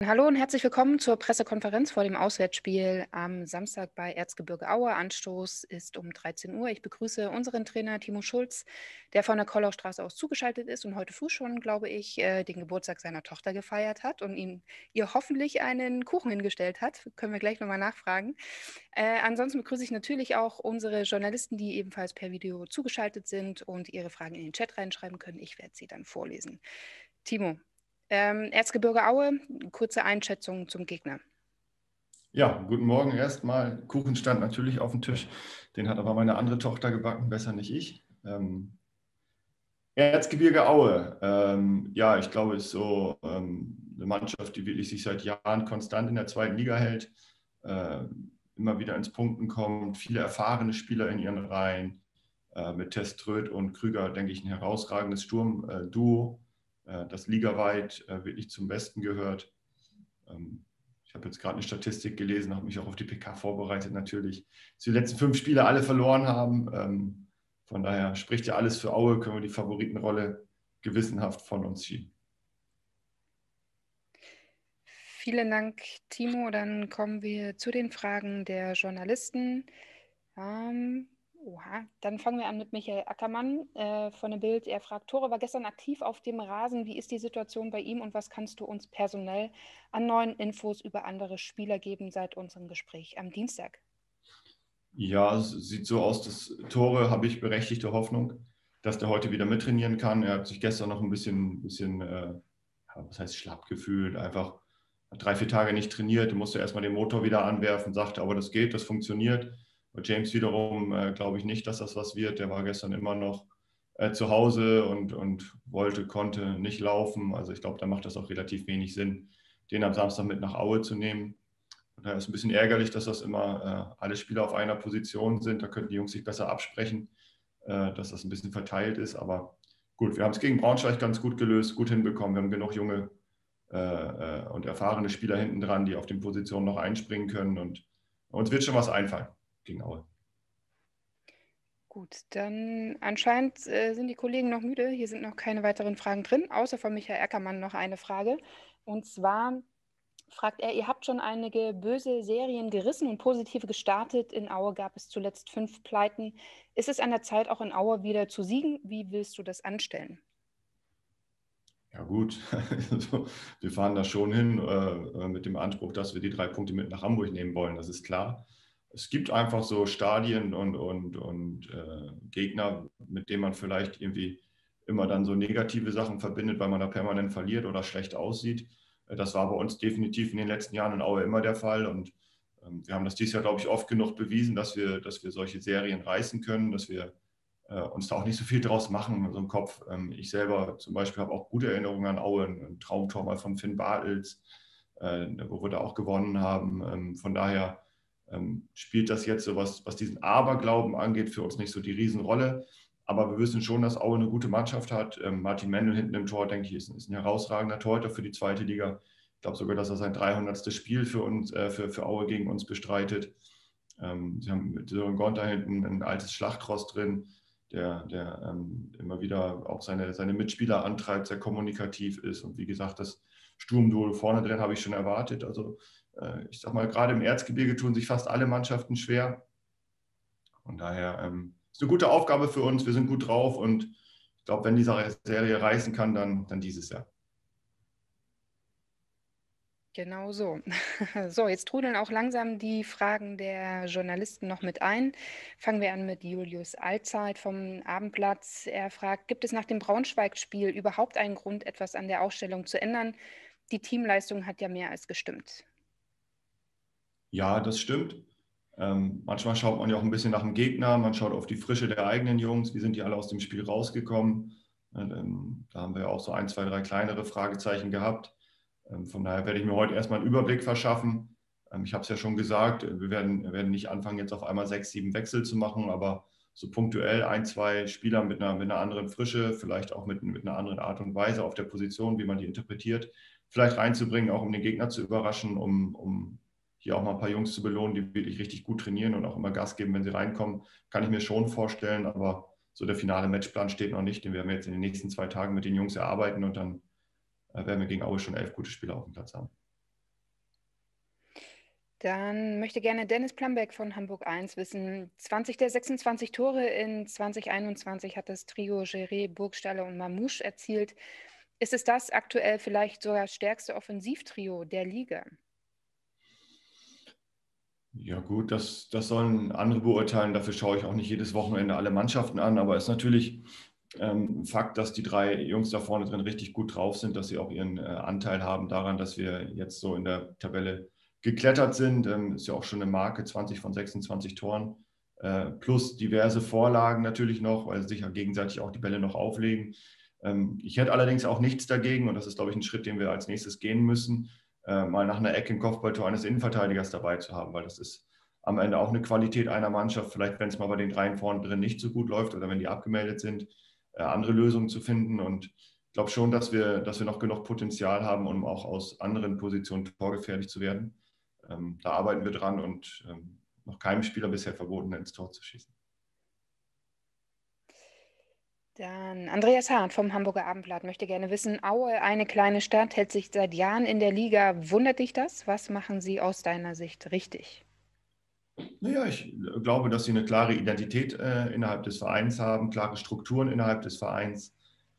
Hallo und herzlich willkommen zur Pressekonferenz vor dem Auswärtsspiel am Samstag bei Erzgebirge Aue. Anstoß ist um 13 Uhr. Ich begrüße unseren Trainer Timo Schulz, der von der Kollaustraße aus zugeschaltet ist und heute früh schon, glaube ich, den Geburtstag seiner Tochter gefeiert hat und ihr hoffentlich einen Kuchen hingestellt hat. Können wir gleich nochmal nachfragen. Ansonsten begrüße ich natürlich auch unsere Journalisten, die ebenfalls per Video zugeschaltet sind und ihre Fragen in den Chat reinschreiben können. Ich werde sie dann vorlesen. Timo, Erzgebirge Aue, kurze Einschätzung zum Gegner. Ja, guten Morgen erstmal. Kuchen stand natürlich auf dem Tisch. Den hat aber meine andere Tochter gebacken, besser nicht ich. Erzgebirge Aue, ja, ich glaube, ist so eine Mannschaft, die wirklich sich seit Jahren konstant in der zweiten Liga hält, immer wieder ins Punkten kommt, viele erfahrene Spieler in ihren Reihen. Mit Teströth und Krüger, denke ich, ein herausragendes Sturmduo, das ligaweit wirklich zum Besten gehört. Ich habe jetzt gerade eine Statistik gelesen, habe mich auch auf die PK vorbereitet natürlich, dass wir die letzten 5 Spiele alle verloren haben. Von daher spricht ja alles für Aue, können wir die Favoritenrolle gewissenhaft von uns schieben. Vielen Dank, Timo. Dann kommen wir zu den Fragen der Journalisten. Dann fangen wir an mit Michael Ackermann von dem Bild. Er fragt, Tore war gestern aktiv auf dem Rasen. Wie ist die Situation bei ihm und was kannst du uns personell an neuen Infos über andere Spieler geben seit unserem Gespräch am Dienstag? Ja, es sieht so aus, dass Tore habe ich berechtigte Hoffnung, dass der heute wieder mittrainieren kann. Er hat sich gestern noch ein bisschen was heißt schlapp gefühlt, einfach 3, 4 Tage nicht trainiert, musste erstmal den Motor wieder anwerfen, sagte, aber das geht, das funktioniert. Bei James wiederum glaube ich nicht, dass das was wird. Der war gestern immer noch zu Hause und konnte nicht laufen. Also ich glaube, da macht das auch relativ wenig Sinn, den am Samstag mit nach Aue zu nehmen. Da ist ein bisschen ärgerlich, dass das immer alle Spieler auf einer Position sind. Da könnten die Jungs sich besser absprechen, dass das ein bisschen verteilt ist. Aber gut, wir haben es gegen Braunschweig ganz gut gelöst, gut hinbekommen. Wir haben genug junge und erfahrene Spieler hinten dran, die auf den Positionen noch einspringen können. Und uns wird schon was einfallen gegen Aue. Gut, dann anscheinend sind die Kollegen noch müde. Hier sind noch keine weiteren Fragen drin, außer von Michael Ackermann noch eine Frage. Und zwar fragt er, ihr habt schon einige böse Serien gerissen und positive gestartet. In Aue gab es zuletzt 5 Pleiten. Ist es an der Zeit, auch in Aue wieder zu siegen? Wie willst du das anstellen? Ja gut, also, wir fahren da schon hin mit dem Anspruch, dass wir die 3 Punkte mit nach Hamburg nehmen wollen, das ist klar. Es gibt einfach so Stadien und Gegner, mit denen man vielleicht irgendwie immer dann so negative Sachen verbindet, weil man da permanent verliert oder schlecht aussieht. Das war bei uns definitiv in den letzten Jahren in Aue immer der Fall und wir haben das dieses Jahr, glaube ich, oft genug bewiesen, dass wir solche Serien reißen können, dass wir uns da auch nicht so viel draus machen, so im Kopf. Ich selber zum Beispiel habe auch gute Erinnerungen an Aue, ein Traumtor mal von Finn Bartels, wo wir da auch gewonnen haben. Von daher spielt das jetzt so was diesen Aberglauben angeht, für uns nicht so die Riesenrolle. Aber wir wissen schon, dass Aue eine gute Mannschaft hat. Martin Mendel hinten im Tor, denke ich, ist ein herausragender Torhüter für die zweite Liga. Ich glaube sogar, dass er sein 300. Spiel für uns, für Aue gegen uns bestreitet. Sie haben mit Sören Gonter hinten ein altes Schlachtross drin, der immer wieder auch seine Mitspieler antreibt, sehr kommunikativ ist. Und wie gesagt, das Sturmduo vorne drin habe ich schon erwartet. Also ich sag mal, gerade im Erzgebirge tun sich fast alle Mannschaften schwer. Von daher ist eine gute Aufgabe für uns. Wir sind gut drauf und ich glaube, wenn diese Serie reißen kann, dann dieses Jahr. Genau so. So, jetzt trudeln auch langsam die Fragen der Journalisten noch mit ein. Fangen wir an mit Julius Allzeit vom Abendblatt. Er fragt, gibt es nach dem Braunschweig-Spiel überhaupt einen Grund, etwas an der Ausstellung zu ändern? Die Teamleistung hat ja mehr als gestimmt. Ja, das stimmt. Manchmal schaut man ja auch ein bisschen nach dem Gegner, man schaut auf die Frische der eigenen Jungs, wie sind die alle aus dem Spiel rausgekommen. Da haben wir auch so 1, 2, 3 kleinere Fragezeichen gehabt. Von daher werde ich mir heute erstmal einen Überblick verschaffen. Ich habe es ja schon gesagt, wir werden nicht anfangen, jetzt auf einmal 6, 7 Wechsel zu machen, aber so punktuell 1, 2 Spieler mit einer anderen Frische, vielleicht auch mit einer anderen Art und Weise auf der Position, wie man die interpretiert, vielleicht reinzubringen, auch um den Gegner zu überraschen, um hier auch mal ein paar Jungs zu belohnen, die wirklich richtig gut trainieren und auch immer Gas geben, wenn sie reinkommen, kann ich mir schon vorstellen, aber so der finale Matchplan steht noch nicht, den werden wir jetzt in den nächsten 2 Tagen mit den Jungs erarbeiten und dann werden wir gegen Aue schon 11 gute Spieler auf dem Platz haben. Dann möchte gerne Dennis Plambeck von Hamburg 1 wissen, 20 der 26 Tore in 2021 hat das Trio Geré, Burgstaller und Mamouche erzielt. Ist es das aktuell vielleicht sogar stärkste Offensivtrio der Liga? Ja gut, das sollen andere beurteilen. Dafür schaue ich auch nicht jedes Wochenende alle Mannschaften an. Aber es ist natürlich Fakt, dass die drei Jungs da vorne drin richtig gut drauf sind, dass sie auch ihren Anteil haben daran, dass wir jetzt so in der Tabelle geklettert sind. Ist ja auch schon eine Marke, 20 von 26 Toren. Plus diverse Vorlagen natürlich noch, weil sie sich ja gegenseitig auch die Bälle noch auflegen. Ich hätte allerdings auch nichts dagegen, und das ist, glaube ich, ein Schritt, den wir als nächstes gehen müssen, mal nach einer Ecke im Kopfballtor eines Innenverteidigers dabei zu haben, weil das ist am Ende auch eine Qualität einer Mannschaft, vielleicht wenn es mal bei den dreien vorne drin nicht so gut läuft oder wenn die abgemeldet sind, andere Lösungen zu finden. Und ich glaube schon, dass wir noch genug Potenzial haben, um auch aus anderen Positionen torgefährlich zu werden. Da arbeiten wir dran und noch keinem Spieler bisher verboten, ins Tor zu schießen. Dann Andreas Hahn vom Hamburger Abendblatt möchte gerne wissen, Aue, eine kleine Stadt, hält sich seit Jahren in der Liga. Wundert dich das? Was machen sie aus deiner Sicht richtig? Naja, ich glaube, dass sie eine klare Identität innerhalb des Vereins haben, klare Strukturen innerhalb des Vereins.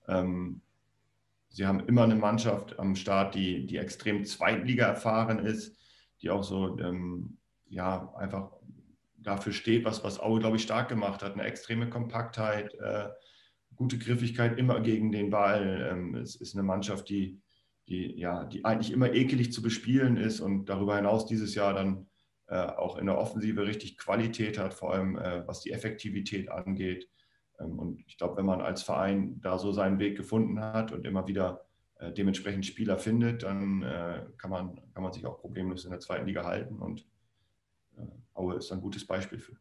Sie haben immer eine Mannschaft am Start, die extrem Zweitliga erfahren ist, die auch so ja, einfach dafür steht, was Aue, glaube ich, stark gemacht hat. Eine extreme Kompaktheit, gute Griffigkeit immer gegen den Ball. Es ist eine Mannschaft, die eigentlich immer ekelig zu bespielen ist und darüber hinaus dieses Jahr dann auch in der Offensive richtig Qualität hat, vor allem was die Effektivität angeht. Und ich glaube, wenn man als Verein da so seinen Weg gefunden hat und immer wieder dementsprechend Spieler findet, dann kann man sich auch problemlos in der zweiten Liga halten. Und Aue ist ein gutes Beispiel für.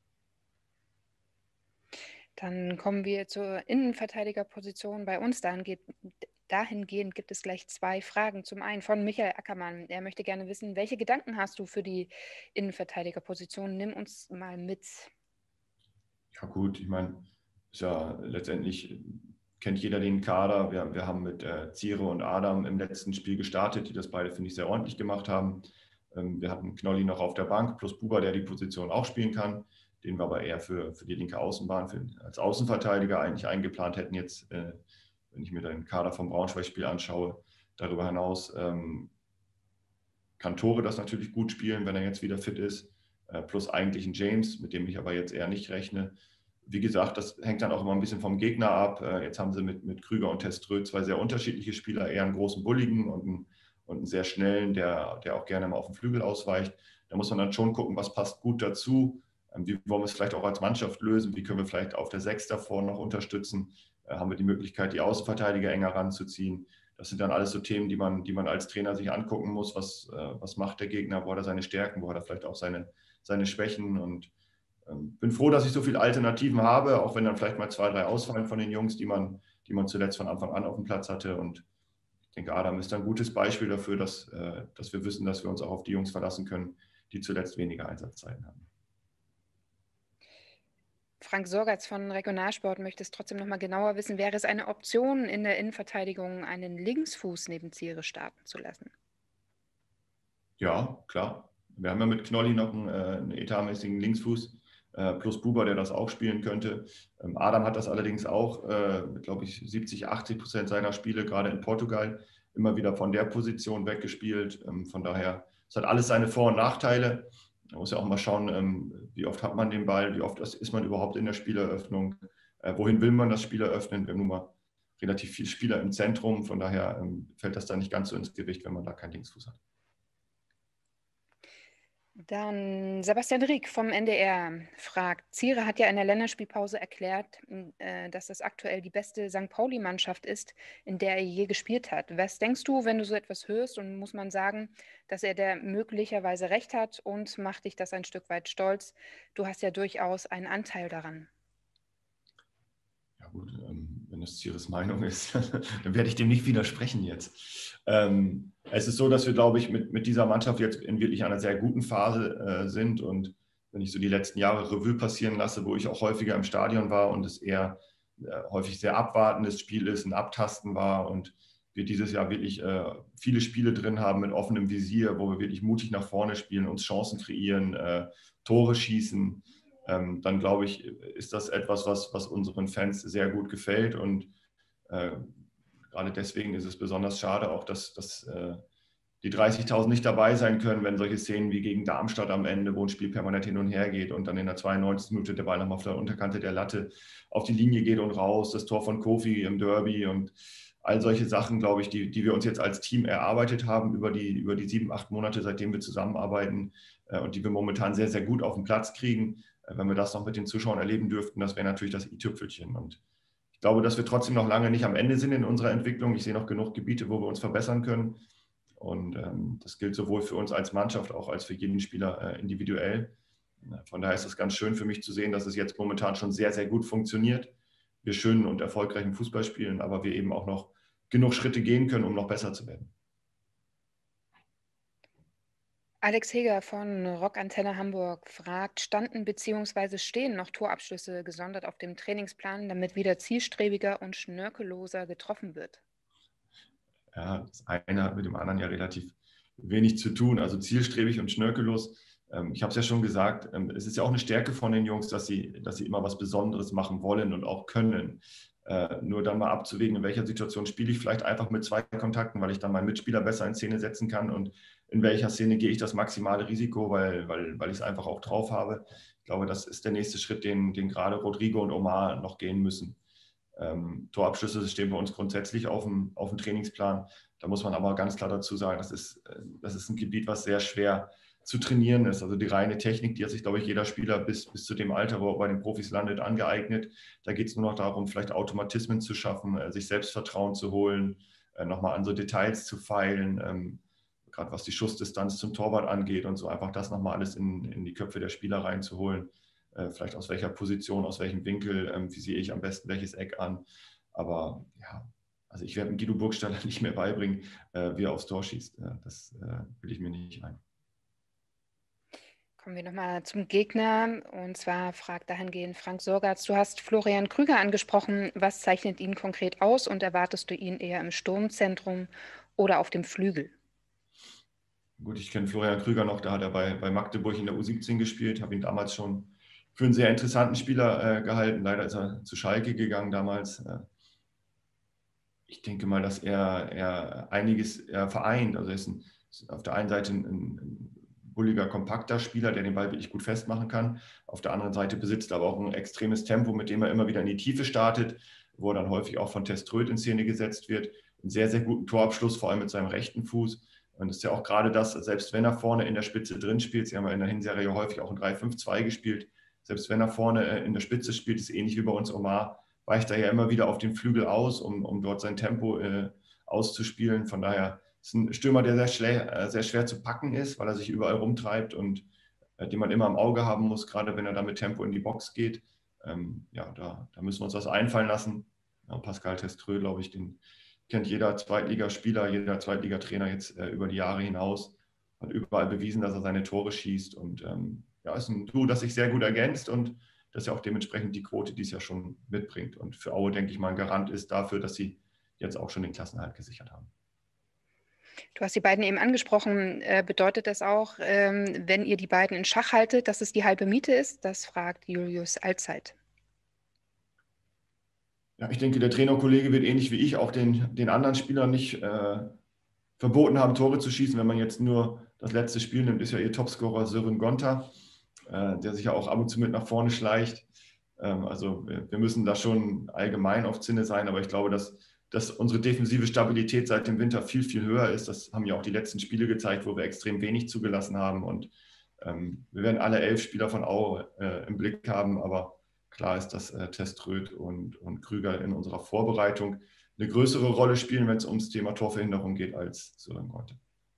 Dann kommen wir zur Innenverteidigerposition bei uns. Dahingehend gibt es gleich 2 Fragen. Zum einen von Michael Ackermann. Er möchte gerne wissen, welche Gedanken hast du für die Innenverteidigerposition? Nimm uns mal mit. Ja gut, ich meine, ist ja letztendlich kennt jeder den Kader. Wir haben mit Ziere und Adam im letzten Spiel gestartet, die das beide, finde ich, sehr ordentlich gemacht haben. Wir hatten Knolli noch auf der Bank, plus Buba, der die Position auch spielen kann, den wir aber eher für die linke Außenbahn als Außenverteidiger eigentlich eingeplant hätten. Jetzt, wenn ich mir den Kader vom Braunschweig-Spiel anschaue, darüber hinaus kann Tore das natürlich gut spielen, wenn er jetzt wieder fit ist. Plus eigentlich ein James, mit dem ich aber jetzt eher nicht rechne. Wie gesagt, das hängt dann auch immer ein bisschen vom Gegner ab. Jetzt haben sie mit Krüger und Teströ 2 sehr unterschiedliche Spieler, eher einen großen Bulligen und einen sehr schnellen, der auch gerne mal auf den Flügel ausweicht. Da muss man dann schon gucken, was passt gut dazu. Wie wollen wir es vielleicht auch als Mannschaft lösen? Wie können wir vielleicht auf der 6 davor noch unterstützen? Haben wir die Möglichkeit, die Außenverteidiger enger ranzuziehen? Das sind dann alles so Themen, die man als Trainer sich angucken muss. Was macht der Gegner? Wo hat er seine Stärken? Wo hat er vielleicht auch seine Schwächen? Und bin froh, dass ich so viele Alternativen habe, auch wenn dann vielleicht mal 2, 3 ausfallen von den Jungs, die man zuletzt von Anfang an auf dem Platz hatte. Und ich denke, Adam ist ein gutes Beispiel dafür, dass wir wissen, dass wir uns auch auf die Jungs verlassen können, die zuletzt weniger Einsatzzeiten haben. Frank Sorgatz von Regionalsport möchte es trotzdem noch mal genauer wissen. Wäre es eine Option, in der Innenverteidigung einen Linksfuß neben Ziere starten zu lassen? Ja, klar. Wir haben ja mit Knolli noch einen etatmäßigen Linksfuß, plus Buba, der das auch spielen könnte. Adam hat das allerdings auch mit, glaube ich, 70-80% seiner Spiele, gerade in Portugal, immer wieder von der Position weggespielt. Von daher, es hat alles seine Vor- und Nachteile. Man muss ja auch mal schauen, wie oft hat man den Ball, wie oft ist man überhaupt in der Spieleröffnung, wohin will man das Spiel eröffnen. Wir haben nun mal relativ viele Spieler im Zentrum, von daher fällt das da nicht ganz so ins Gewicht, wenn man da keinen Linksfuß hat. Dann Sebastian Rieck vom NDR fragt, Ziere hat ja in der Länderspielpause erklärt, dass das aktuell die beste St. Pauli-Mannschaft ist, in der er je gespielt hat. Was denkst du, wenn du so etwas hörst? Und muss man sagen, dass er da möglicherweise recht hat und macht dich das ein Stück weit stolz? Du hast ja durchaus einen Anteil daran. Ja gut, wenn es Zieres Meinung ist, dann werde ich dem nicht widersprechen jetzt. Es ist so, dass wir, glaube ich, mit dieser Mannschaft jetzt in wirklich einer sehr guten Phase sind. Und wenn ich so die letzten Jahre Revue passieren lasse, wo ich auch häufiger im Stadion war und es eher häufig sehr abwartendes Spiel ist, ein Abtasten war und wir dieses Jahr wirklich viele Spiele drin haben mit offenem Visier, wo wir wirklich mutig nach vorne spielen, uns Chancen kreieren, Tore schießen, dann glaube ich, ist das etwas, was unseren Fans sehr gut gefällt. Und gerade deswegen ist es besonders schade auch, dass die 30.000 nicht dabei sein können, wenn solche Szenen wie gegen Darmstadt am Ende, wo ein Spiel permanent hin und her geht und dann in der 92. Minute der Ball nochmal auf der Unterkante der Latte auf die Linie geht und raus, das Tor von Kofi im Derby und all solche Sachen, glaube ich, die wir uns jetzt als Team erarbeitet haben über die 7, 8 Monate, seitdem wir zusammenarbeiten und die wir momentan sehr, sehr gut auf den Platz kriegen. Wenn wir das noch mit den Zuschauern erleben dürften, das wäre natürlich das i-Tüpfelchen. Und ich glaube, dass wir trotzdem noch lange nicht am Ende sind in unserer Entwicklung. Ich sehe noch genug Gebiete, wo wir uns verbessern können. Und das gilt sowohl für uns als Mannschaft, auch als für jeden Spieler individuell. Von daher ist es ganz schön für mich zu sehen, dass es jetzt momentan schon sehr, sehr gut funktioniert. Wir schönen und erfolgreichen Fußball spielen, aber wir eben auch noch genug Schritte gehen können, um noch besser zu werden. Alex Heger von Rockantenne Hamburg fragt, standen bzw. stehen noch Torabschlüsse gesondert auf dem Trainingsplan, damit wieder zielstrebiger und schnörkelloser getroffen wird? Ja, das eine hat mit dem anderen ja relativ wenig zu tun. Also zielstrebig und schnörkellos. Ich habe es ja schon gesagt, es ist ja auch eine Stärke von den Jungs, dass sie immer was Besonderes machen wollen und auch können. Nur dann mal abzuwägen, in welcher Situation spiele ich vielleicht einfach mit 2 Kontakten, weil ich dann meinen Mitspieler besser in Szene setzen kann und in welcher Szene gehe ich das maximale Risiko, weil ich es einfach auch drauf habe. Ich glaube, das ist der nächste Schritt, den gerade Rodrigo und Omar noch gehen müssen. Torabschlüsse stehen bei uns grundsätzlich auf dem Trainingsplan. Da muss man aber ganz klar dazu sagen, das ist ein Gebiet, was sehr schwer zu trainieren ist. Also die reine Technik, die hat sich, glaube ich, jeder Spieler bis zu dem Alter, wo er bei den Profis landet, angeeignet. Da geht es nur noch darum, vielleicht Automatismen zu schaffen, sich Selbstvertrauen zu holen, nochmal an so Details zu feilen, gerade was die Schussdistanz zum Torwart angeht und so einfach das nochmal alles in die Köpfe der Spieler reinzuholen. Vielleicht aus welcher Position, aus welchem Winkel, wie sehe ich am besten welches Eck an. Aber ja, also ich werde Guido Burgstaller nicht mehr beibringen, wie er aufs Tor schießt. Das will ich mir nicht ein. Kommen wir nochmal zum Gegner. Und zwar fragt dahingehend Frank Sorgatz, du hast Florian Krüger angesprochen. Was zeichnet ihn konkret aus und erwartest du ihn eher im Sturmzentrum oder auf dem Flügel? Gut, ich kenne Florian Krüger noch, da hat er bei Magdeburg in der U17 gespielt, habe ihn damals schon für einen sehr interessanten Spieler gehalten. Leider ist er zu Schalke gegangen damals. Ich denke mal, dass er einiges vereint. Also er ist auf der einen Seite ein bulliger, kompakter Spieler, der den Ball wirklich gut festmachen kann. Auf der anderen Seite besitzt er aber auch ein extremes Tempo, mit dem er immer wieder in die Tiefe startet, wo er dann häufig auch von Teströth in Szene gesetzt wird. Einen sehr, sehr guten Torabschluss, vor allem mit seinem rechten Fuß. Und das ist ja auch gerade das, selbst wenn er vorne in der Spitze drin spielt, sie haben ja in der Hinserie häufig auch ein 3-5-2 gespielt, selbst wenn er vorne in der Spitze spielt, ist ähnlich wie bei uns Omar, weicht er ja immer wieder auf den Flügel aus, um dort sein Tempo auszuspielen. Von daher ist ein Stürmer, der sehr schwer zu packen ist, weil er sich überall rumtreibt und den man immer im Auge haben muss, gerade wenn er da mit Tempo in die Box geht. Ja, da müssen wir uns was einfallen lassen. Ja, Pascal Teströth, glaube ich, den kennt jeder Zweitligaspieler, jeder Zweitligatrainer jetzt über die Jahre hinaus, hat überall bewiesen, dass er seine Tore schießt und ja, ist ein Duo, das sich sehr gut ergänzt und das ja auch dementsprechend die Quote, die es ja schon mitbringt und für Aue, denke ich mal, ein Garant ist dafür, dass sie jetzt auch schon den Klassenerhalt gesichert haben. Du hast die beiden eben angesprochen. Bedeutet das auch, wenn ihr die beiden in Schach haltet, dass es die halbe Miete ist? Das fragt Julius Allzeit. Ja, ich denke, der Trainerkollege wird ähnlich wie ich auch den anderen Spielern nicht verboten haben, Tore zu schießen. Wenn man jetzt nur das letzte Spiel nimmt, ist ja ihr Topscorer Sören Gonta, der sich ja auch ab und zu mit nach vorne schleicht. Also wir müssen da schon allgemein auf Zinne sein, aber ich glaube, dass unsere defensive Stabilität seit dem Winter viel, viel höher ist. Das haben ja auch die letzten Spiele gezeigt, wo wir extrem wenig zugelassen haben. Und wir werden alle 11 Spieler von Aue im Blick haben, aber klar ist, dass Teströth und Krüger in unserer Vorbereitung eine größere Rolle spielen, wenn es ums Thema Torverhinderung geht, als Sören Gonta.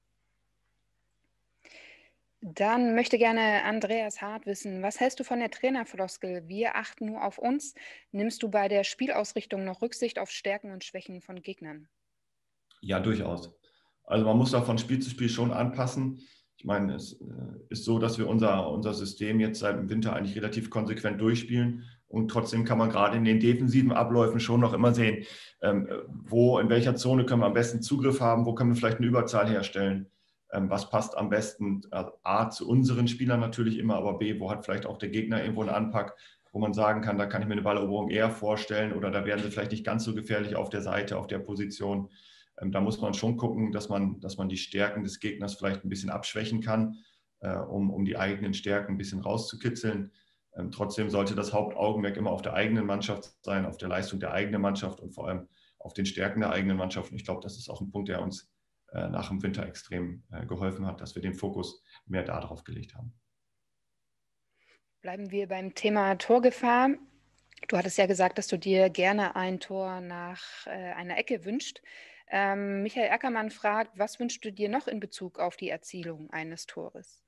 Dann möchte gerne Andreas Hart wissen, was hältst du von der Trainerfloskel? Wir achten nur auf uns. Nimmst du bei der Spielausrichtung noch Rücksicht auf Stärken und Schwächen von Gegnern? Ja, durchaus. Also man muss da von Spiel zu Spiel schon anpassen. Ich meine, es ist so, dass wir unser System jetzt seit dem Winter eigentlich relativ konsequent durchspielen. Und trotzdem kann man gerade in den defensiven Abläufen schon noch immer sehen, in welcher Zone können wir am besten Zugriff haben, wo können wir vielleicht eine Überzahl herstellen, was passt am besten, also A, zu unseren Spielern natürlich immer, aber B, wo hat vielleicht auch der Gegner irgendwo einen Anpack, wo man sagen kann, da kann ich mir eine Balleroberung eher vorstellen oder da werden sie vielleicht nicht ganz so gefährlich auf der Seite, auf der Position. Da muss man schon gucken, dass man die Stärken des Gegners vielleicht ein bisschen abschwächen kann, um die eigenen Stärken ein bisschen rauszukitzeln. Trotzdem sollte das Hauptaugenmerk immer auf der eigenen Mannschaft sein, auf der Leistung der eigenen Mannschaft und vor allem auf den Stärken der eigenen Mannschaft. Und ich glaube, das ist auch ein Punkt, der uns nach dem Winter extrem geholfen hat, dass wir den Fokus mehr darauf gelegt haben. Bleiben wir beim Thema Torgefahr. Du hattest ja gesagt, dass du dir gerne ein Tor nach einer Ecke wünschst. Michael Ackermann fragt, was wünschst du dir noch in Bezug auf die Erzielung eines Tores?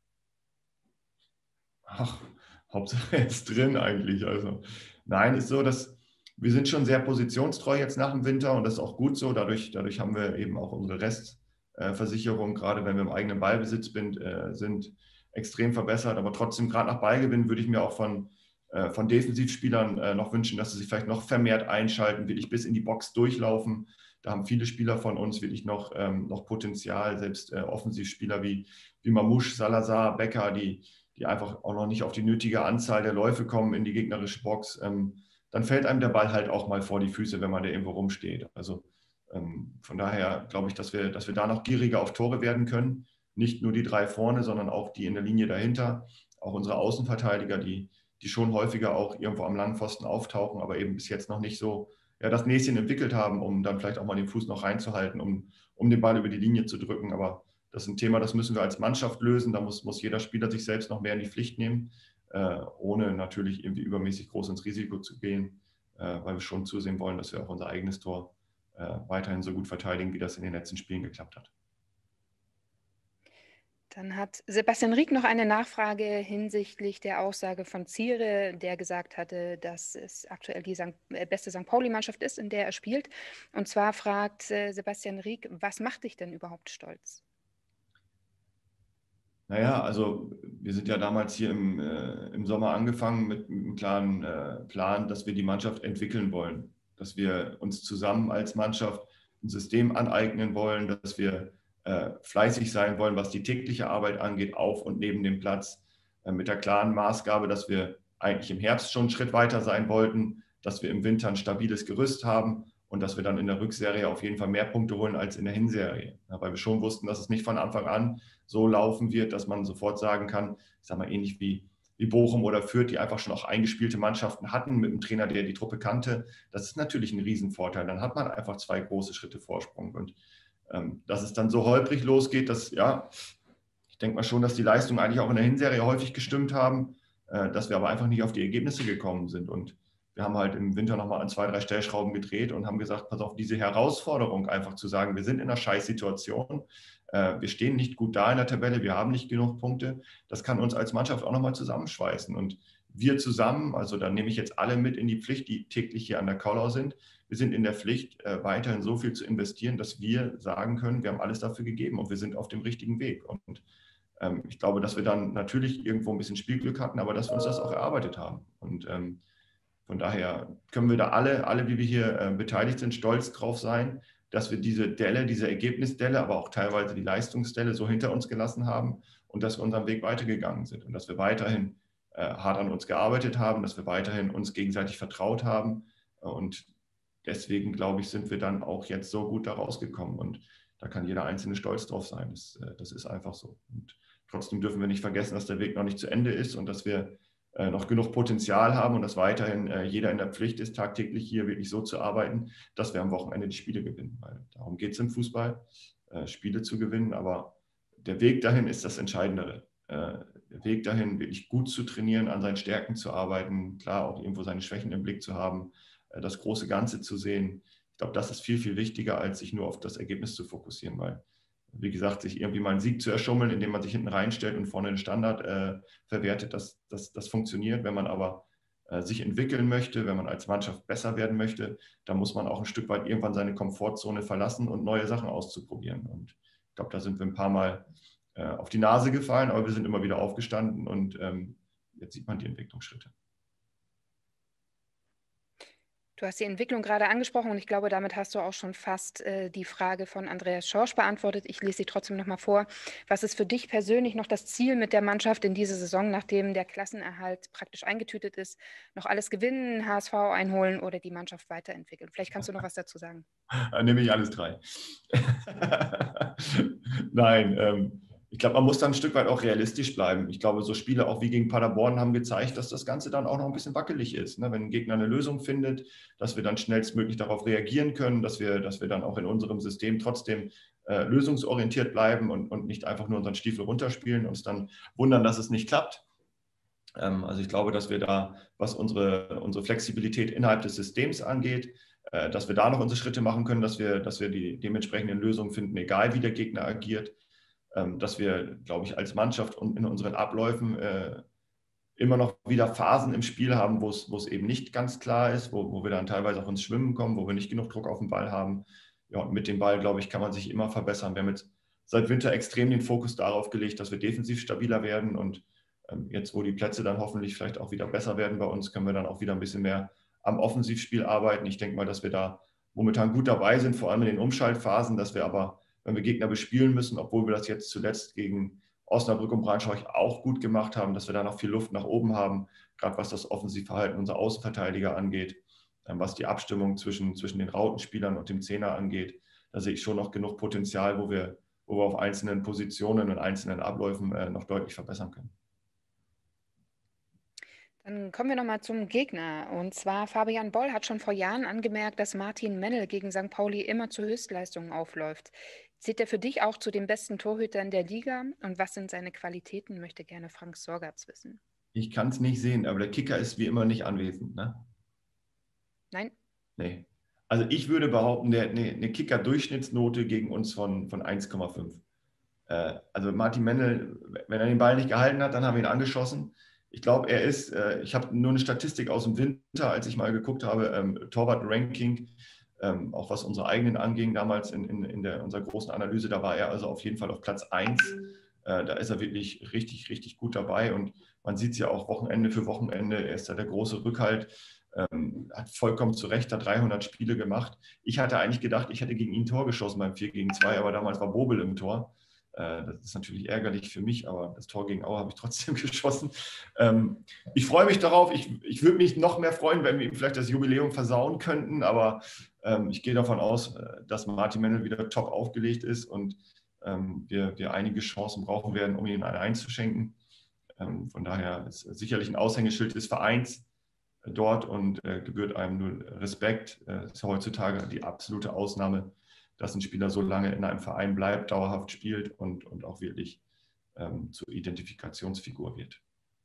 Ach, Hauptsache er ist drin eigentlich. Also nein, ist so, dass wir sind schon sehr positionstreu jetzt nach dem Winter und das ist auch gut so. Dadurch haben wir eben auch unsere Restversicherung, gerade wenn wir im eigenen Ballbesitz sind extrem verbessert. Aber trotzdem, gerade nach Ballgewinn, würde ich mir auch von Defensivspielern noch wünschen, dass sie sich vielleicht noch vermehrt einschalten, wirklich bis in die Box durchlaufen. Da haben viele Spieler von uns wirklich noch Potenzial, selbst Offensivspieler wie Mamouche, Salazar, Becker, die einfach auch noch nicht auf die nötige Anzahl der Läufe kommen in die gegnerische Box. Dann fällt einem der Ball halt auch mal vor die Füße, wenn man da irgendwo rumsteht. Also von daher glaube ich, dass wir da noch gieriger auf Tore werden können. Nicht nur die 3 vorne, sondern auch die in der Linie dahinter. Auch unsere Außenverteidiger, die schon häufiger auch irgendwo am langen Pfosten auftauchen, aber eben bis jetzt noch nicht so das Näschen entwickelt haben, um dann vielleicht auch mal den Fuß noch reinzuhalten, um den Ball über die Linie zu drücken. Aber das ist ein Thema, das müssen wir als Mannschaft lösen. Da muss jeder Spieler sich selbst noch mehr in die Pflicht nehmen, ohne natürlich irgendwie übermäßig groß ins Risiko zu gehen, weil wir schon zusehen wollen, dass wir auch unser eigenes Tor weiterhin so gut verteidigen, wie das in den letzten Spielen geklappt hat. Dann hat Sebastian Rieck noch eine Nachfrage hinsichtlich der Aussage von Ziere, der gesagt hatte, dass es aktuell die beste St. Pauli-Mannschaft ist, in der er spielt. Und zwar fragt Sebastian Rieck, was macht dich denn überhaupt stolz? Naja, also wir sind ja damals hier im Sommer angefangen mit einem klaren Plan, dass wir die Mannschaft entwickeln wollen, dass wir uns zusammen als Mannschaft ein System aneignen wollen, dass wir fleißig sein wollen, was die tägliche Arbeit angeht, auf und neben dem Platz, mit der klaren Maßgabe, dass wir eigentlich im Herbst schon einen Schritt weiter sein wollten, dass wir im Winter ein stabiles Gerüst haben und dass wir dann in der Rückserie auf jeden Fall mehr Punkte holen als in der Hinserie. Ja, weil wir schon wussten, dass es nicht von Anfang an so laufen wird, dass man sofort sagen kann, ich sage mal ähnlich wie Bochum oder Fürth, die einfach schon auch eingespielte Mannschaften hatten mit einem Trainer, der die Truppe kannte. Das ist natürlich ein Riesenvorteil. Dann hat man einfach 2 große Schritte Vorsprung. Und dass es dann so holprig losgeht, ich denke mal schon, dass die Leistungen eigentlich auch in der Hinserie häufig gestimmt haben, dass wir aber einfach nicht auf die Ergebnisse gekommen sind. Und wir haben halt im Winter nochmal an 2, 3 Stellschrauben gedreht und haben gesagt, pass auf, diese Herausforderung einfach zu sagen, wir sind in einer Scheißsituation, wir stehen nicht gut da in der Tabelle, wir haben nicht genug Punkte, das kann uns als Mannschaft auch nochmal zusammenschweißen. Und wir zusammen, also da nehme ich jetzt alle mit in die Pflicht, die täglich hier an der Kaulau sind, wir sind in der Pflicht, weiterhin so viel zu investieren, dass wir sagen können, wir haben alles dafür gegeben und wir sind auf dem richtigen Weg. Und ich glaube, dass wir dann natürlich irgendwo ein bisschen Spielglück hatten, aber dass wir uns das auch erarbeitet haben. Und von daher können wir da alle, wie wir hier beteiligt sind, stolz drauf sein, dass wir diese Delle, diese Ergebnisdelle, aber auch teilweise die Leistungsdelle so hinter uns gelassen haben und dass wir unseren Weg weitergegangen sind und dass wir weiterhin hart an uns gearbeitet haben, dass wir weiterhin uns gegenseitig vertraut haben. Und deswegen, glaube ich, sind wir dann auch jetzt so gut da rausgekommen. Und da kann jeder Einzelne stolz drauf sein. Das ist einfach so. Und trotzdem dürfen wir nicht vergessen, dass der Weg noch nicht zu Ende ist und dass wir noch genug Potenzial haben und dass weiterhin jeder in der Pflicht ist, tagtäglich hier wirklich so zu arbeiten, dass wir am Wochenende die Spiele gewinnen. Weil darum geht es im Fußball, Spiele zu gewinnen. Aber der Weg dahin ist das Entscheidendere. Der Weg dahin, wirklich gut zu trainieren, an seinen Stärken zu arbeiten, klar auch irgendwo seine Schwächen im Blick zu haben, das große Ganze zu sehen. Ich glaube, das ist viel, viel wichtiger, als sich nur auf das Ergebnis zu fokussieren, weil, wie gesagt, sich irgendwie mal einen Sieg zu erschummeln, indem man sich hinten reinstellt und vorne den Standard verwertet, das funktioniert. Wenn man aber sich entwickeln möchte, wenn man als Mannschaft besser werden möchte, dann muss man auch ein Stück weit irgendwann seine Komfortzone verlassen und neue Sachen auszuprobieren. Und ich glaube, da sind wir ein paar Mal auf die Nase gefallen, aber wir sind immer wieder aufgestanden und jetzt sieht man die Entwicklungsschritte. Du hast die Entwicklung gerade angesprochen und ich glaube, damit hast du auch schon fast die Frage von Andreas Schorsch beantwortet. Ich lese sie trotzdem nochmal vor. Was ist für dich persönlich noch das Ziel mit der Mannschaft in dieser Saison, nachdem der Klassenerhalt praktisch eingetütet ist? Noch alles gewinnen, HSV einholen oder die Mannschaft weiterentwickeln? Vielleicht kannst du noch was dazu sagen. Dann nehme ich alles drei. Nein, ich glaube, man muss dann ein Stück weit auch realistisch bleiben. Ich glaube, so Spiele auch wie gegen Paderborn haben gezeigt, dass das Ganze dann auch noch ein bisschen wackelig ist. Ne? Wenn ein Gegner eine Lösung findet, dass wir dann schnellstmöglich darauf reagieren können, dass wir dann auch in unserem System trotzdem lösungsorientiert bleiben und nicht einfach nur unseren Stiefel runterspielen und uns dann wundern, dass es nicht klappt. Also ich glaube, dass wir da, was unsere Flexibilität innerhalb des Systems angeht, dass wir da noch unsere Schritte machen können, dass wir die dementsprechenden Lösungen finden, egal wie der Gegner agiert, dass wir, glaube ich, als Mannschaft und in unseren Abläufen immer noch wieder Phasen im Spiel haben, wo es eben nicht ganz klar ist, wo wir dann teilweise auch ins Schwimmen kommen, wo wir nicht genug Druck auf den Ball haben. Ja, und mit dem Ball, glaube ich, kann man sich immer verbessern. Wir haben jetzt seit Winter extrem den Fokus darauf gelegt, dass wir defensiv stabiler werden und jetzt, wo die Plätze dann hoffentlich vielleicht auch wieder besser werden bei uns, können wir dann auch wieder ein bisschen mehr am Offensivspiel arbeiten. Ich denke mal, dass wir da momentan gut dabei sind, vor allem in den Umschaltphasen, dass wir aber, wenn wir Gegner bespielen müssen, obwohl wir das jetzt zuletzt gegen Osnabrück und Braunschweig auch gut gemacht haben, dass wir da noch viel Luft nach oben haben, gerade was das Offensivverhalten unserer Außenverteidiger angeht, was die Abstimmung zwischen den Rautenspielern und dem Zehner angeht. Da sehe ich schon noch genug Potenzial, wo wir auf einzelnen Positionen und einzelnen Abläufen noch deutlich verbessern können. Dann kommen wir nochmal zum Gegner. Und zwar Fabian Boll hat schon vor Jahren angemerkt, dass Martin Mennel gegen St. Pauli immer zu Höchstleistungen aufläuft. Zählt er für dich auch zu den besten Torhütern der Liga? Und was sind seine Qualitäten, möchte gerne Frank Sorgatz wissen. Ich kann es nicht sehen, aber der Kicker ist wie immer nicht anwesend, ne? Nein? Nee. Also ich würde behaupten, der eine Kicker-Durchschnittsnote gegen uns von 1,5. Also Martin Mennel, wenn er den Ball nicht gehalten hat, dann haben wir ihn angeschossen. Ich glaube, ich habe nur eine Statistik aus dem Winter, als ich mal geguckt habe, Torwart-Ranking, auch was unsere eigenen anging, damals in unserer großen Analyse, da war er also auf jeden Fall auf Platz 1. Da ist er wirklich richtig, richtig gut dabei und man sieht es ja auch Wochenende für Wochenende, er ist da der große Rückhalt, hat vollkommen zu Recht da 300 Spiele gemacht. Ich hatte eigentlich gedacht, ich hätte gegen ihn ein Tor geschossen beim 4-2, aber damals war Bobel im Tor. Das ist natürlich ärgerlich für mich, aber das Tor gegen Aue habe ich trotzdem geschossen. Ich freue mich darauf. Ich würde mich noch mehr freuen, wenn wir ihm vielleicht das Jubiläum versauen könnten, aber ich gehe davon aus, dass Martin Mennel wieder top aufgelegt ist und wir einige Chancen brauchen werden, um ihn eine einzuschenken. Von daher ist sicherlich ein Aushängeschild des Vereins dort und gebührt einem nur Respekt. Ist heutzutage die absolute Ausnahme, dass ein Spieler so lange in einem Verein bleibt, dauerhaft spielt und auch wirklich zur Identifikationsfigur wird.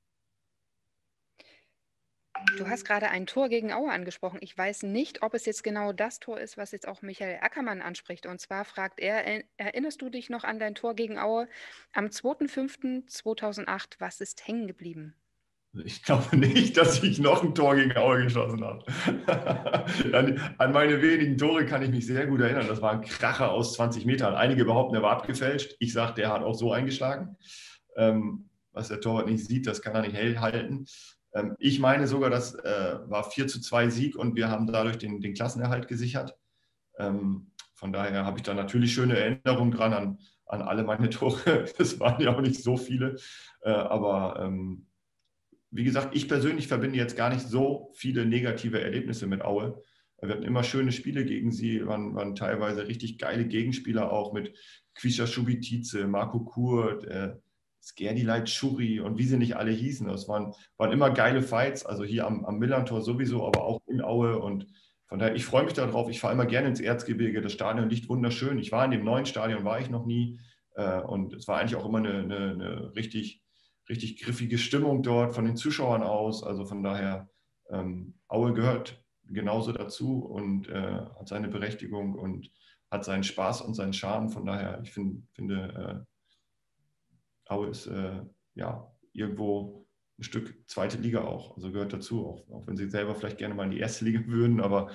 Du hast gerade ein Tor gegen Aue angesprochen. Ich weiß nicht, ob es jetzt genau das Tor ist, was jetzt auch Michael Ackermann anspricht. Und zwar fragt er, erinnerst du dich noch an dein Tor gegen Aue am 2.5.2008? Was ist hängen geblieben? Ich glaube nicht, dass ich noch ein Tor gegen Aue geschossen habe. An meine wenigen Tore kann ich mich sehr gut erinnern. Das war ein Kracher aus 20 Metern. Einige behaupten, er war abgefälscht. Ich sage, der hat auch so eingeschlagen. Was der Torwart nicht sieht, das kann er nicht hell halten. Ich meine sogar, das war 4:2 Sieg und wir haben dadurch den Klassenerhalt gesichert. Von daher habe ich da natürlich schöne Erinnerungen dran an alle meine Tore. Das waren ja auch nicht so viele. Aber wie gesagt, ich persönlich verbinde jetzt gar nicht so viele negative Erlebnisse mit Aue. Wir hatten immer schöne Spiele gegen sie, waren teilweise richtig geile Gegenspieler auch mit Quisha Schubitice, Marco Kurt, Skerdileit Schuri und wie sie nicht alle hießen. Das waren immer geile Fights, also hier am Millerntor sowieso, aber auch in Aue. Und von daher, ich freue mich darauf. Ich fahre immer gerne ins Erzgebirge. Das Stadion liegt wunderschön. Ich war in dem neuen Stadion, war ich noch nie. Und es war eigentlich auch immer eine richtig griffige Stimmung dort von den Zuschauern aus. Also von daher, Aue gehört genauso dazu und hat seine Berechtigung und hat seinen Spaß und seinen Charme. Von daher, ich finde, Aue ist ja irgendwo ein Stück zweite Liga auch. Also gehört dazu, auch wenn sie selber vielleicht gerne mal in die erste Liga würden, aber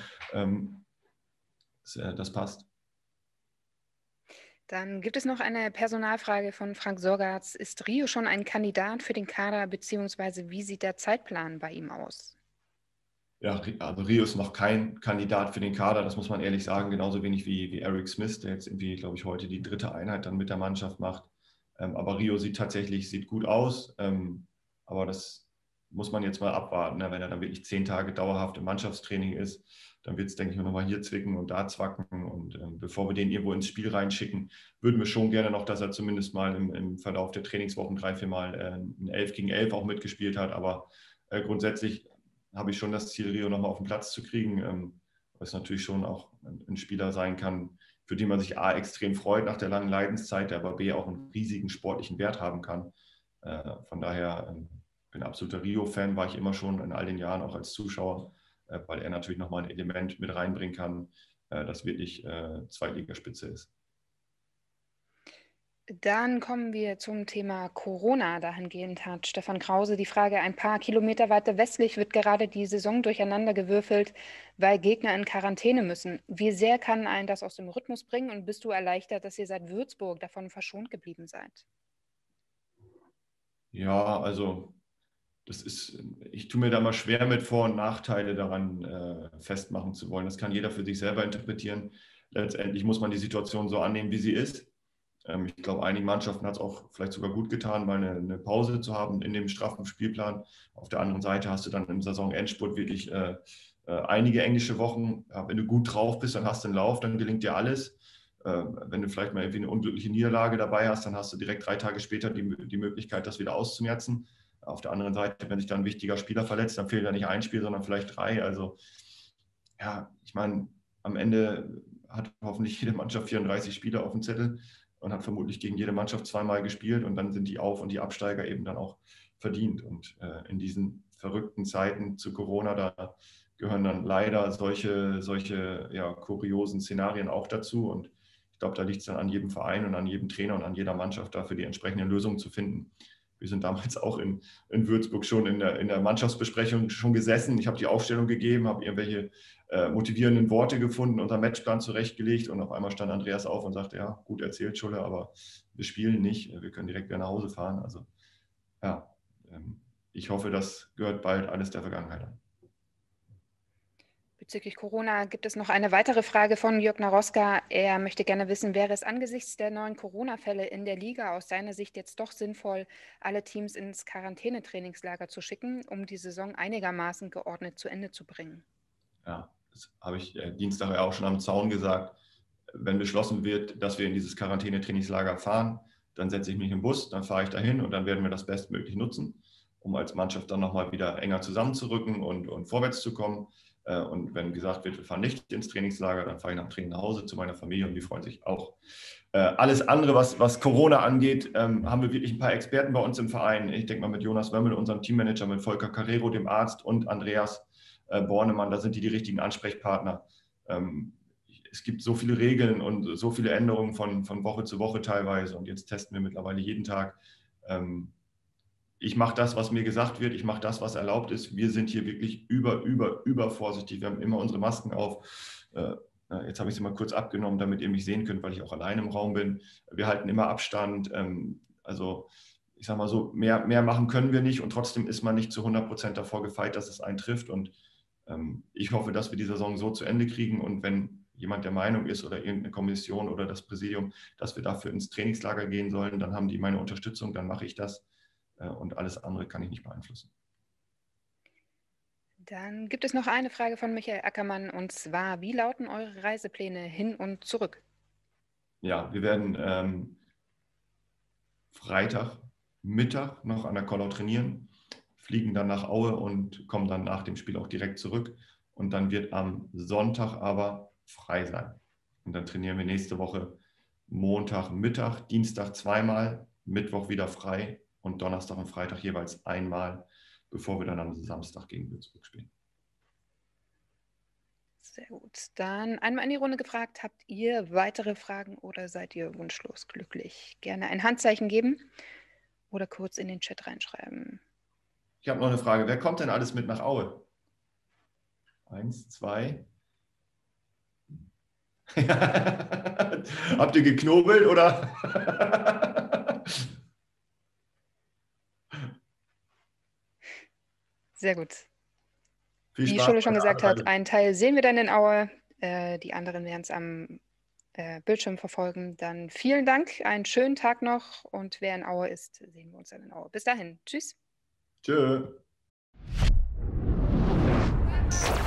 das passt. Dann gibt es noch eine Personalfrage von Frank Sorgatz. Ist Rio schon ein Kandidat für den Kader, beziehungsweise wie sieht der Zeitplan bei ihm aus? Ja, also Rio ist noch kein Kandidat für den Kader, das muss man ehrlich sagen, genauso wenig wie Eric Smith, der jetzt irgendwie, glaube ich, heute die dritte Einheit dann mit der Mannschaft macht. Aber Rio sieht gut aus, aber das muss man jetzt mal abwarten, ne? Wenn er dann wirklich 10 Tage dauerhaft im Mannschaftstraining ist, dann wird es, denke ich, nur noch mal hier zwicken und da zwacken. Und bevor wir den irgendwo ins Spiel reinschicken, würden wir schon gerne noch, dass er zumindest mal im Verlauf der Trainingswochen 3-4 Mal ein 11 gegen 11 auch mitgespielt hat. Aber grundsätzlich habe ich schon das Ziel, Rio nochmal auf den Platz zu kriegen, was natürlich schon auch ein Spieler sein kann, für den man sich A extrem freut nach der langen Leidenszeit, der aber B auch einen riesigen sportlichen Wert haben kann. Von daher bin absoluter Rio-Fan, war ich immer schon in all den Jahren auch als Zuschauer, weil er natürlich nochmal ein Element mit reinbringen kann, das wirklich Zweitligaspitze ist. Dann kommen wir zum Thema Corona. Dahingehend hat Stefan Krause die Frage: Ein paar Kilometer weiter westlich wird gerade die Saison durcheinandergewürfelt, weil Gegner in Quarantäne müssen. Wie sehr kann einen das aus dem Rhythmus bringen und bist du erleichtert, dass ihr seit Würzburg davon verschont geblieben seid? Ja, also ich tue mir da mal schwer mit Vor- und Nachteile daran festmachen zu wollen. Das kann jeder für sich selber interpretieren. Letztendlich muss man die Situation so annehmen, wie sie ist. Ich glaube, einigen Mannschaften hat es auch vielleicht sogar gut getan, mal eine Pause zu haben in dem straffen Spielplan. Auf der anderen Seite hast du dann im Saisonendspurt wirklich einige englische Wochen. Ja, wenn du gut drauf bist, dann hast du einen Lauf, dann gelingt dir alles. Wenn du vielleicht mal irgendwie eine unglückliche Niederlage dabei hast, dann hast du direkt 3 Tage später die Möglichkeit, das wieder auszumerzen. Auf der anderen Seite, wenn sich dann ein wichtiger Spieler verletzt, dann fehlt ja nicht ein Spiel, sondern vielleicht 3. Also ja, ich meine, am Ende hat hoffentlich jede Mannschaft 34 Spieler auf dem Zettel und hat vermutlich gegen jede Mannschaft 2-mal gespielt und dann sind die Auf- und die Absteiger eben dann auch verdient. Und in diesen verrückten Zeiten zu Corona, da gehören dann leider solche ja, kuriosen Szenarien auch dazu. Und ich glaube, da liegt es dann an jedem Verein und an jedem Trainer und an jeder Mannschaft dafür die entsprechenden Lösungen zu finden. Wir sind damals auch in Würzburg schon in der Mannschaftsbesprechung schon gesessen. Ich habe die Aufstellung gegeben, habe irgendwelche motivierenden Worte gefunden, unseren Matchplan zurechtgelegt und auf einmal stand Andreas auf und sagte, ja, gut erzählt, Schulle, aber wir spielen nicht, wir können direkt wieder nach Hause fahren. Also ja, ich hoffe, das gehört bald alles der Vergangenheit an. Bezüglich Corona gibt es noch eine weitere Frage von Jörg Naroska. Er möchte gerne wissen, wäre es angesichts der neuen Corona-Fälle in der Liga aus seiner Sicht jetzt doch sinnvoll, alle Teams ins Quarantänetrainingslager zu schicken, um die Saison einigermaßen geordnet zu Ende zu bringen? Ja, das habe ich Dienstag ja auch schon am Zaun gesagt. Wenn beschlossen wird, dass wir in dieses Quarantänetrainingslager fahren, dann setze ich mich im Bus, dann fahre ich dahin und dann werden wir das bestmöglich nutzen, um als Mannschaft dann nochmal wieder enger zusammenzurücken und vorwärts zu kommen. Und wenn gesagt wird, wir fahren nicht ins Trainingslager, dann fahre ich nach dem Training nach Hause zu meiner Familie und die freuen sich auch. Alles andere, was Corona angeht, haben wir wirklich ein paar Experten bei uns im Verein. Ich denke mal mit Jonas Wömmel, unserem Teammanager, mit Volker Carrero, dem Arzt, und Andreas Bornemann, da sind die richtigen Ansprechpartner. Es gibt so viele Regeln und so viele Änderungen von Woche zu Woche teilweise und jetzt testen wir mittlerweile jeden Tag. Ich mache das, was mir gesagt wird, ich mache das, was erlaubt ist. Wir sind hier wirklich über vorsichtig. Wir haben immer unsere Masken auf. Jetzt habe ich sie mal kurz abgenommen, damit ihr mich sehen könnt, weil ich auch allein im Raum bin. Wir halten immer Abstand. Also ich sage mal so, mehr machen können wir nicht und trotzdem ist man nicht zu 100% davor gefeit, dass es einen trifft. Und ich hoffe, dass wir die Saison so zu Ende kriegen und wenn jemand der Meinung ist oder irgendeine Kommission oder das Präsidium, dass wir dafür ins Trainingslager gehen sollen, dann haben die meine Unterstützung, dann mache ich das und alles andere kann ich nicht beeinflussen. Dann gibt es noch eine Frage von Michael Ackermann und zwar: Wie lauten eure Reisepläne hin und zurück? Ja, wir werden Freitagmittag noch an der Kollau trainieren, fliegen dann nach Aue und kommen dann nach dem Spiel auch direkt zurück. Und dann wird am Sonntag aber frei sein. Und dann trainieren wir nächste Woche Montagmittag, Dienstag zweimal, Mittwoch wieder frei und Donnerstag und Freitag jeweils einmal, bevor wir dann am Samstag gegen Würzburg spielen. Sehr gut. Dann einmal in die Runde gefragt: Habt ihr weitere Fragen oder seid ihr wunschlos glücklich? Gerne ein Handzeichen geben oder kurz in den Chat reinschreiben. Ich habe noch eine Frage. Wer kommt denn alles mit nach Aue? 1, 2. Habt ihr geknobelt oder? Sehr gut. Viel Wie Spaß Schulle bei schon der gesagt Arbeit. hat, einen Teil sehen wir dann in Aue, die anderen werden es am Bildschirm verfolgen. Dann vielen Dank, einen schönen Tag noch und wer in Aue ist, sehen wir uns dann in Aue. Bis dahin, tschüss. Tschö.